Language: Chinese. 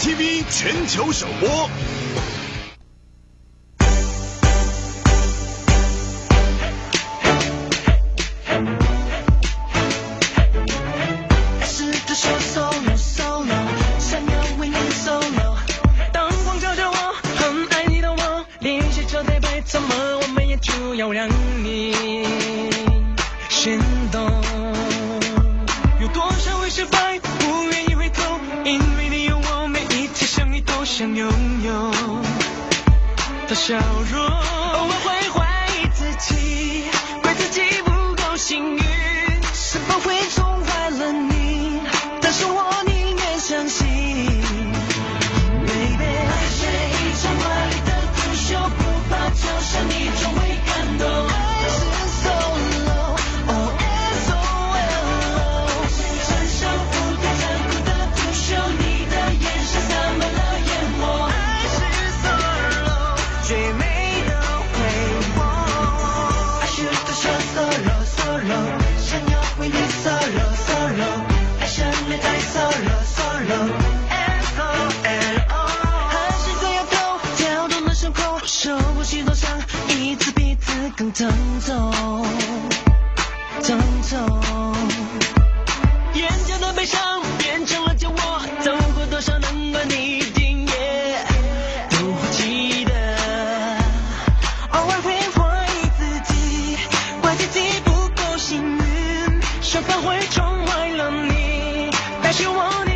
TV 全球首播。 要让你心动，有多少会失败，不愿意回头，因为你有我，每一天想你都想拥有的笑容。偶尔会怀疑自己，怪自己不够幸运，是否会宠坏了你，但是我宁愿相信 Baby， 爱是一场华丽的独秀，不怕就像你总会感动。爱是 so low， oh SOLO， 承受不太残酷的独秀，你的眼神洒满了烟火。爱是 so low， 最美的回眸。爱是独秀 solo solo， 想要为你 solo solo， 爱上了太 solo solo。手不心头上，一次比一次更疼痛，疼痛。眼角的悲伤变成了酒窝，走过多少难关，你一定也都会记得。偶尔会怀疑自己，怪自己不够幸运，是否会宠坏了你，但是我。